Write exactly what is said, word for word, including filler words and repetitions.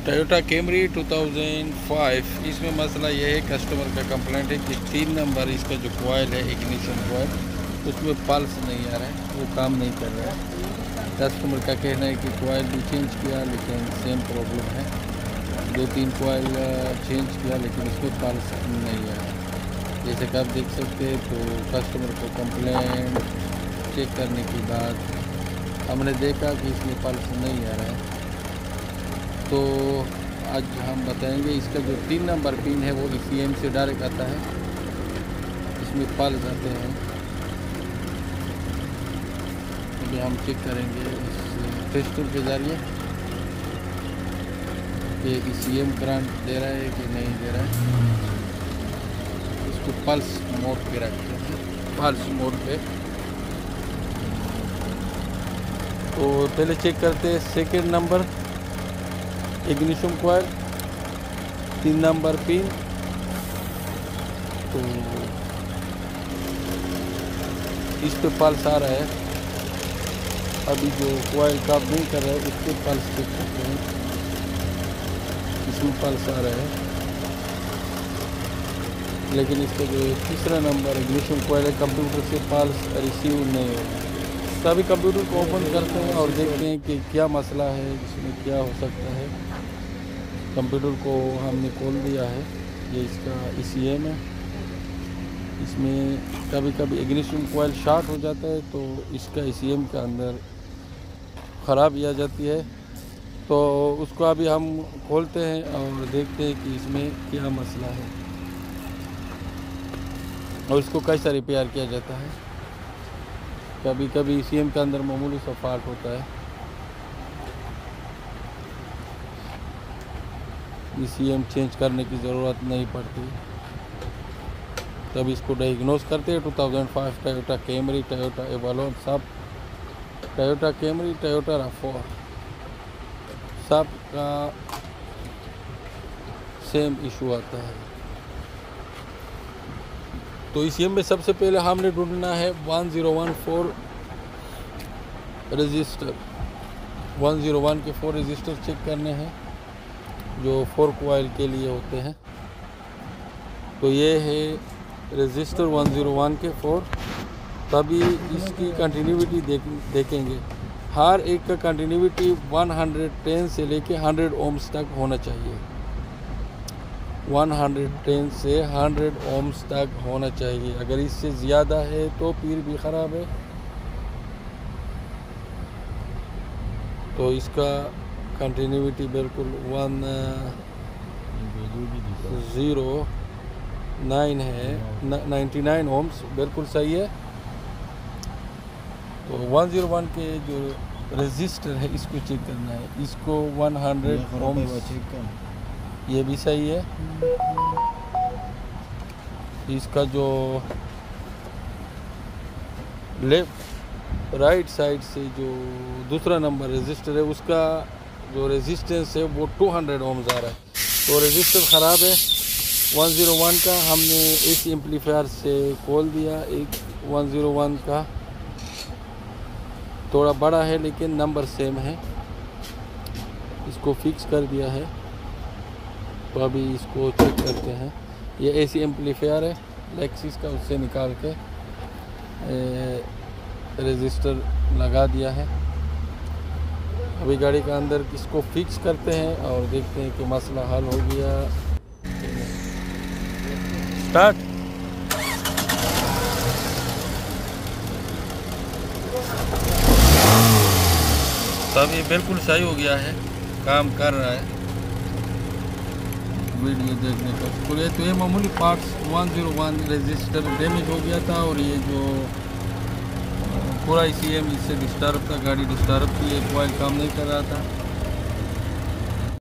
Toyota Camry two thousand five, इसमें मसला यह है, कस्टमर का कंप्लेंट है कि तीन नंबर इसका जो कोयल है इग्निशन कोयल, उसमें पल्स नहीं आ रहा है, वो काम नहीं कर रहा है। कस्टमर का कहना है कि कोयल भी चेंज किया लेकिन सेम प्रॉब्लम है। दो तीन कोयल चेंज किया लेकिन उसमें पल्स नहीं आ रहा है। जैसे कि आप देख सकते हैं, तो कस्टमर को कंप्लेंट चेक करने के बाद हमने देखा कि इसमें पल्स नहीं आ रहा है। तो आज हम बताएंगे इसका जो तीन नंबर पिन है वो ई सी एम से डायरेक्ट आता है, इसमें पल्स आते हैं। अभी हम चेक करेंगे इस टेस्टर के ज़रिए कि ई सी एम करंट दे रहा है कि नहीं दे रहा है। इसको पल्स मोड पे रखते हैं, पल्स मोड पे। तो पहले चेक करते हैं सेकेंड नंबर इग्निशन कोयल, तीन नंबर पिन। तो इस पे पल्स आ रहा है। अभी जो कोयल काम नहीं कर रहा है उस पर पल्स चेक करते हैं, इसमें पल्स आ रहा है। लेकिन इसका जो तीसरा नंबर इग्निशन कोयल है, कंप्यूटर से पल्स रिसीव नहीं हो रहा है। तभी कंप्यूटर को ओपन करते हैं और देखते हैं कि क्या मसला है, इसमें क्या हो सकता है। कंप्यूटर को हमने खोल दिया है, ये इसका ई सी एम है। इसमें कभी कभी इग्निशन कोयल शॉर्ट हो जाता है तो इसका ई सी एम के अंदर ख़राबी आ जाती है। तो उसको अभी हम खोलते हैं और देखते हैं कि इसमें क्या मसला है और इसको कैसा रिपेयर किया जाता है। कभी कभी ई सी एम के अंदर मामूली सा फॉल्ट होता है, ई सी एम चेंज करने की ज़रूरत नहीं पड़ती, तब इसको डायग्नोस करते हैं। Two thousand five Toyota Camry, Toyota Avalon, सब टोयोटा कैमरी, टोयोटा रफ़ोर, सब का सेम इशू आता है। तो ई सी एम में सबसे पहले हमने ढूंढना है one zero one four register, one zero one के फोर रजिस्टर चेक करने हैं जो फोर कोयल के लिए होते हैं। तो ये है रजिस्टर वन ज़ीरो वन के फोर। तभी इसकी कंटिन्यूटी देख देखेंगे। हर एक का कंटिन्यूटी वन हंड्रेड टेन से लेके हंड्रेड ओम्स तक होना चाहिए, वन हंड्रेड टेन से हंड्रेड ओम्स तक होना चाहिए। अगर इससे ज़्यादा है तो फिर भी ख़राब है। तो इसका कंटिन्यूटी बिल्कुल वन ज़ीरो नाइन है, नाइन्टी नाइन ओम्स बिल्कुल सही है। तो वन ज़ीरो वन के जो रजिस्टर है इसको चेक करना है, इसको वन हंड्रेड ओम्स, ये भी सही है। इसका जो लेफ्ट राइट साइड से जो दूसरा नंबर रजिस्टर है उसका जो रेजिस्टेंस है वो टू हंड्रेड ओम्स आ रहा है। तो रजिस्टर ख़राब है। वन ज़ीरो वन का हमने इस एम्पलीफायर से खोल दिया। एक वन ज़ीरो वन का थोड़ा बड़ा है लेकिन नंबर सेम है, इसको फिक्स कर दिया है। तो अभी इसको चेक करते हैं। ये एसी एम्पलीफायर है लेक्सिस का, उससे निकाल के रजिस्टर लगा दिया है। अभी गाड़ी का अंदर इसको फिक्स करते हैं और देखते हैं कि मसला हल हो गया। स्टार्ट। तब ये बिल्कुल सही हो गया है, काम कर रहा है। वीडियो देखने का खुले तो ये मामूली parts one zero one register damage हो गया था और ये जो पूरा ई सी एम इससे डिस्टर्ब था, गाड़ी डिस्टर्ब थी, कोयल काम नहीं कर रहा था।